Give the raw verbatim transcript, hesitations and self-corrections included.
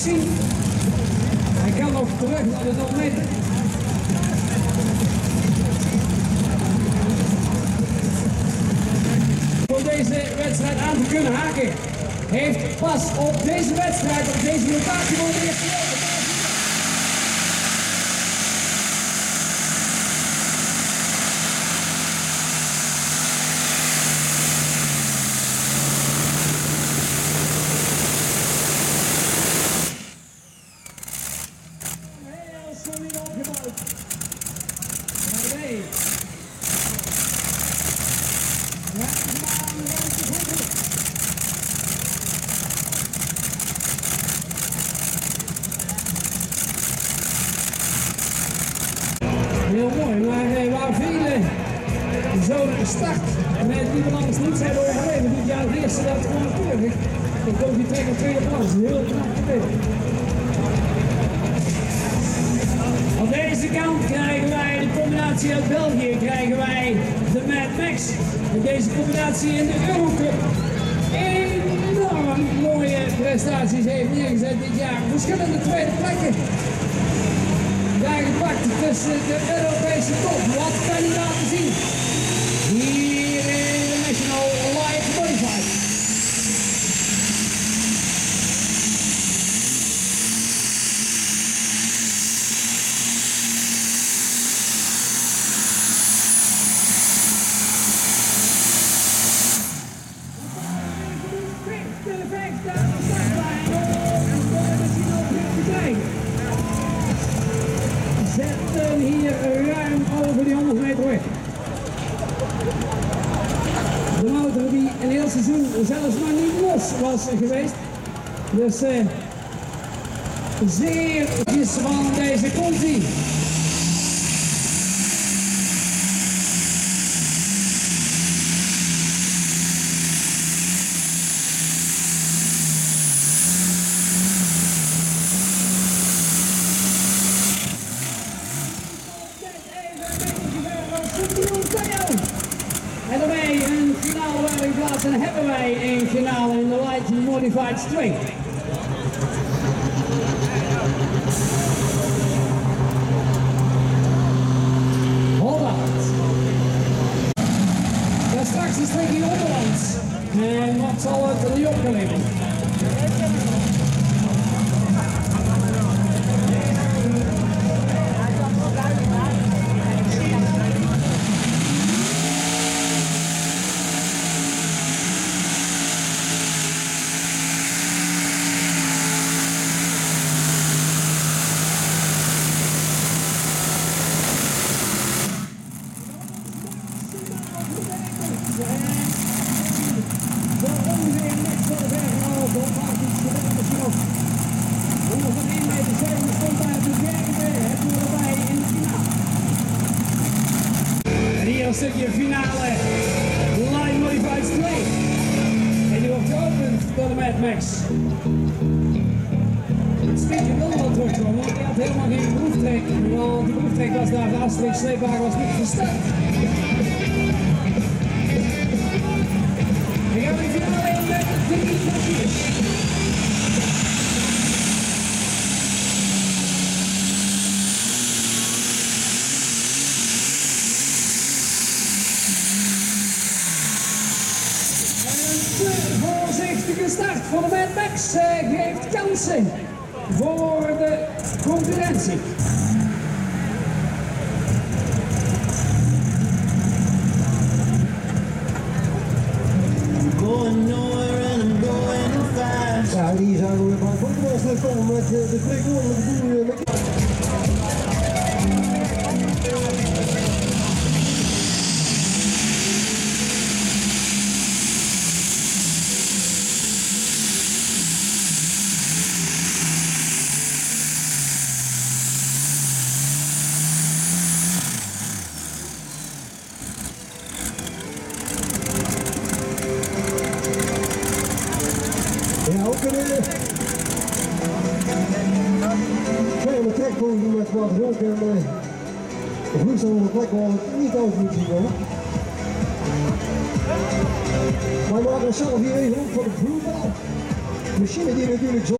zien. Hij kan nog terug naar de nul meter. Voor deze wedstrijd aan te kunnen haken, heeft pas op deze wedstrijd, op deze locatie voor de eerste keer. Heel solide opgebouwd. Nee. Heel mooi, maar eh, waar velen zo'n start met Nederlanders niet zijn overleven dit jaar het eerste dat gewoon terug. Dan komt die trek op tweede plaats, heel knap gedaan. Op deze kant krijgen wij de combinatie uit België, krijgen wij de Mad Max. En deze combinatie in de Eurocup enorm mooie prestaties heeft neergezet dit jaar. Verschillende tweede plekken. Daar gepakt tussen de Europese top. Wat kan je laten zien? Hier in de National Light Modified. Zetten hier ruim over die honderd meter weg. De motor die een heel seizoen zelfs maar niet los was geweest. Dus eh, zeer netjes van deze Conti. En daarmee een finale waarin plaats en hebben wij een finale in de Light Modified Straight. Holland. Daar straks een streekje onder ons. En wat zal het nu opgeleverd? Zo ongeveer net zo ver gehaald, dan maakt iets gedaan misschien nog. honderd één meter zeven stond daar de derde, het doen erbij in de finale. En hier een stukje finale, Light Modified Straight. En die wordt geopend door de Mad Max. Het stukje wil wel terugkomen, want hij had helemaal geen proeftrek, want de proeftrek was daar, de afstreek sleepwagen was niet gestart. We gaan de finale in met drie kwartiers. En een te voorzichtige start voor de Mad Max uh, geeft kansen voor de concurrentie. Ja, die zouden we maar goed wel komen met de tegenwoordige boeren. Ja, ook een kleine trekpoging met wat rook en uh, vloeistof op de plek waar het niet uit moet zien hoor. Maar we maken zelf hier even op voor de vloeibal. Machine die natuurlijk zo